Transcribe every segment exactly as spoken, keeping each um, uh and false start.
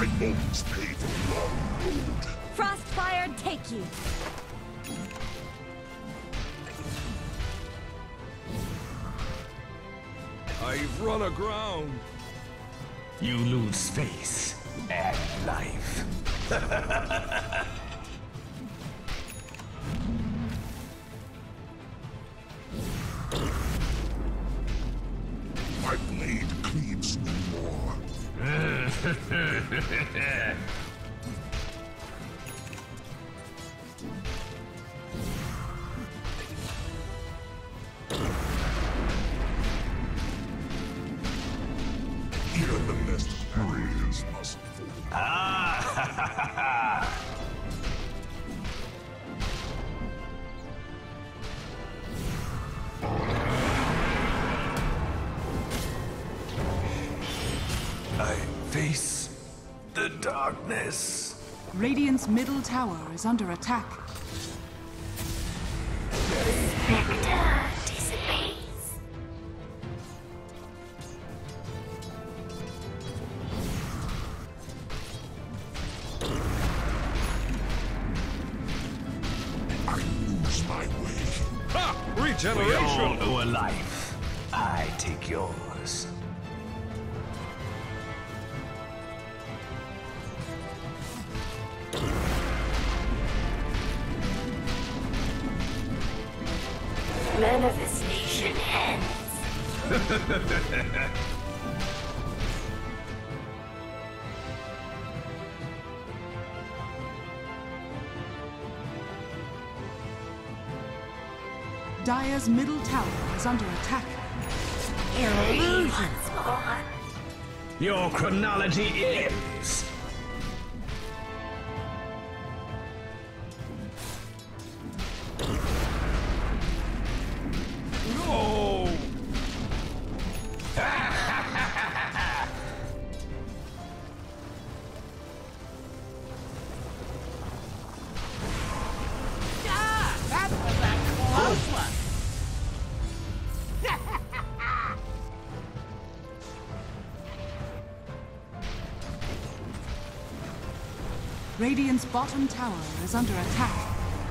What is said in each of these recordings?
My moments pay the long road. Frostfire, take you. I've run aground. You lose face and life. My blade cleaves no more. Even the best warriors must fall. Ah! I face the darkness. Radiant's middle tower is under attack. Spectre dissipates. I lose my way. Ha! We all Regeneration! owe a life. I take yours. Manifestation ends. Dire's middle tower is under attack. Illusion. Once more. Your chronology ends. No! That was a close one. Radiant's bottom tower is under attack.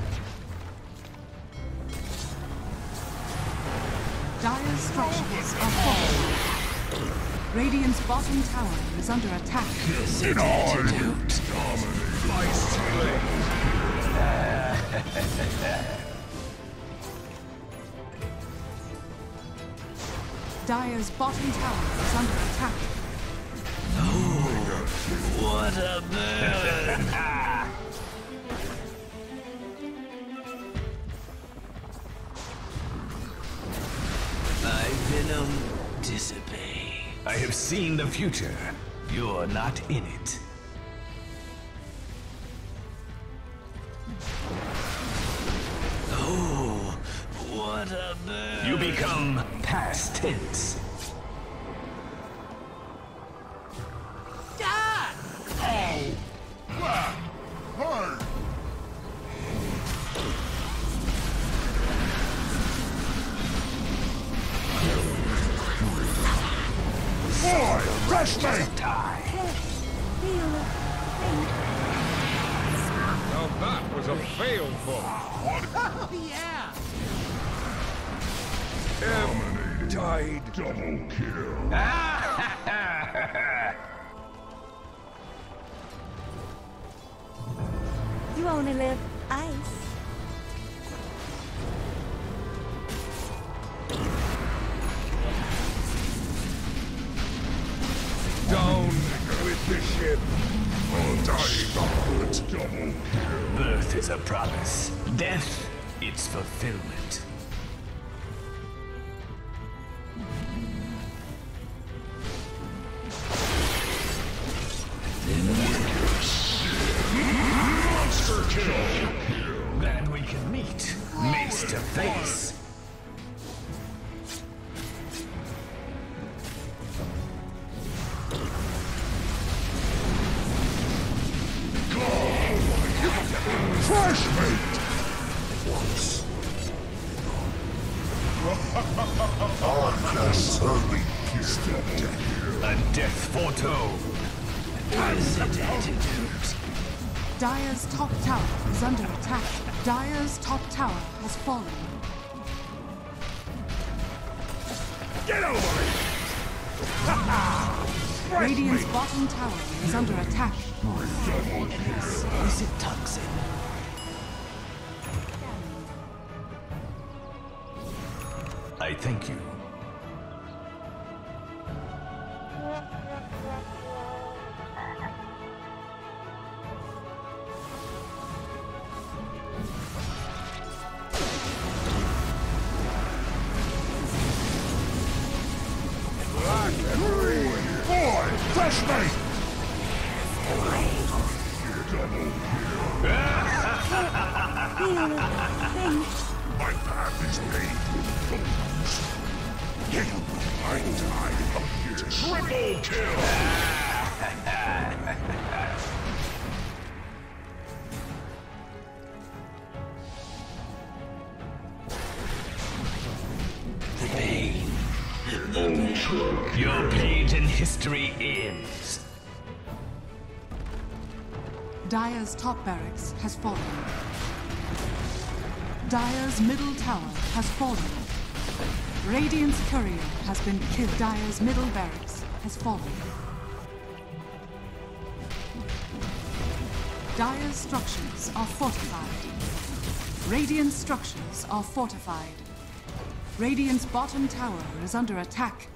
Dire's structures are falling. Radiant's bottom tower is under attack. In all dominate my strength. Dire's bottom tower is under attack. What a burn! My venom dissipate. I have seen the future. You're not in it. Oh, what a burn! You become past tense. Boy, rush me! Die. Now that was a fail book. Oh, yeah. M died. Double kill. You only live ice. Down with the ship. Undying odds. Double kill. Birth is a promise. Death, its fulfillment. Monster kill. Then we can meet, face to face. Fresh meat. Once. Uncanny kill. A death foretold. Is it antidote? Dire's top tower is under attack. Dire's top tower has fallen. Get over it! Radiant's bottom tower is under attack. Is it toxin? I thank you. Boy, fresh mate! My path is paved with thorns. Yet I die up here. Triple kill! The pain. Your page in history ends. Dire's top barracks has fallen. Dire's middle tower has fallen. Radiant's courier has been killed. Dire's middle barracks has fallen. Dire's structures are fortified. Radiant structures are fortified. Radiant's bottom tower is under attack.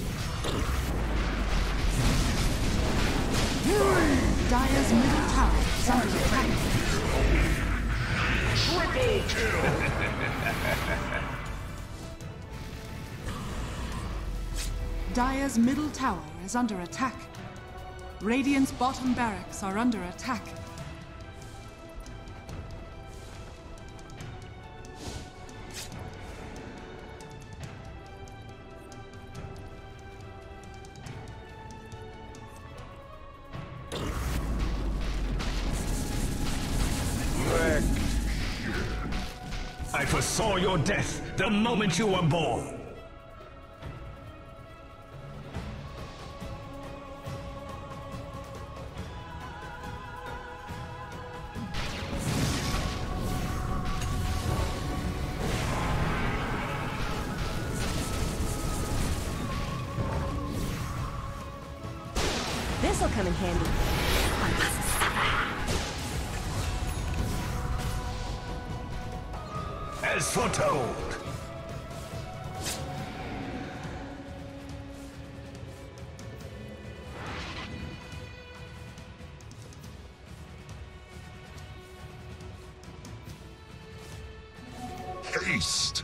Dire's middle tower is under attack. Triple kill! Dire's middle tower is under attack. Radiant's bottom barracks are under attack. I foresaw your death the moment you were born. This'll come in handy. As foretold. Haste!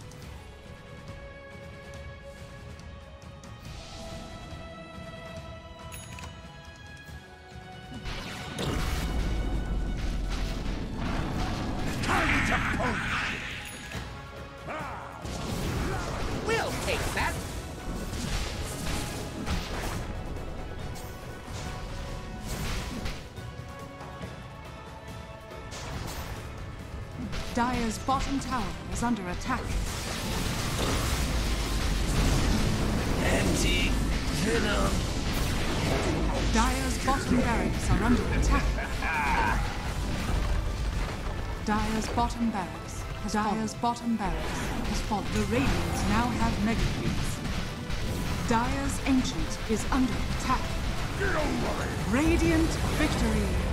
Time to punch! We'll take that. Dire's bottom tower is under attack. Anti-venom. Dire's bottom barracks are under attack. Dire's bottom barracks has Dire's bottom barracks has fallen. The Radiants now have mega creeps. Dire's ancient is under attack. Radiant victory.